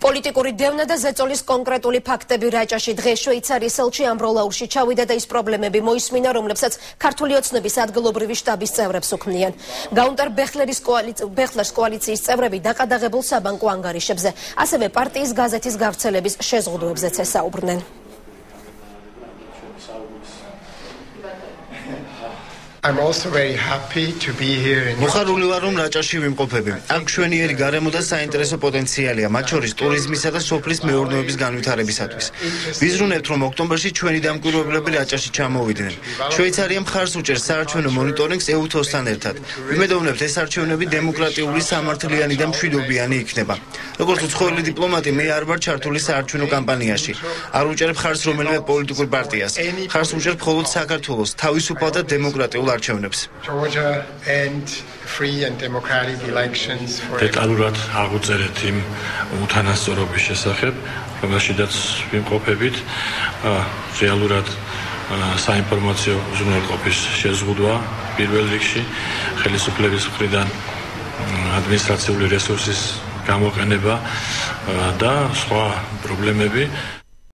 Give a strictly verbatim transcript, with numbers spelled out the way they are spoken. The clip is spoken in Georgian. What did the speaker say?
პოლიტიკური დევნა და ზეწოლის კონკრეტული ფაქტები რაჭაში დღეს შვეიცარიის ელჩი ამბროლაურში ჩავიდა და ის პრობლემები მოისმინა, რომლებსაც ქართული ოცნების ადგილობრივი შტაბის წევრებს უქმნიან. გაუნტარ ბეხლერის ბეხლერს კოალიციის წევრები დაყადაღებულ საბანკო ანგარიშებზე, ასევე პარტიის გაზეთის გავრცელების შეზღუდვებზეც ესაუბრნენ. I'm also very happy to be here in მოხარული ვარ რომ რაჭაში ვიმყოფები. აქ მშვენიერი გარემო და საინტერესო პოტენციალია, მათ შორის ტურიზმისა და სოფლის მეურნეობის განვითარებისათვის. ვიზრუნებთ რომ ოქტომბერში ჩვენი დამკვირვებლები რაჭაში ჩამოვიდნენ. შვეიცარია მხარს უჭერს საარჩევნო მონიტორინგს ე უ თოსთან ერთად. ვიმედოვნებთ ეს არჩევნები დემოკრატიული, სამართლიანი და მშვიდობიანი იქნება. როგორც უცხოელი დიპლომატი მე არ ვარ ჩართული საარჩევნო კამპანიაში. არ უჭერებ მხარს რომელიმე პოლიტიკურ პარტიას. მხარს უჭერებ მხოლოდ საქართველოს თავისუფალ და დემოკრატიულ Georgia and free and democratic elections for დეტალურად აღვწერეთ იმ უთანასწორობის შესახებ, რომელშიც ვიმყოფებით, რეალურად საინფორმაციო უზრუნველყოფის შეზღუდვა პირველ რიგში, ხელისუფლების მხრიდან ადმინისტრაციული რესურსის გამოყენება და სხვა პრობლემები.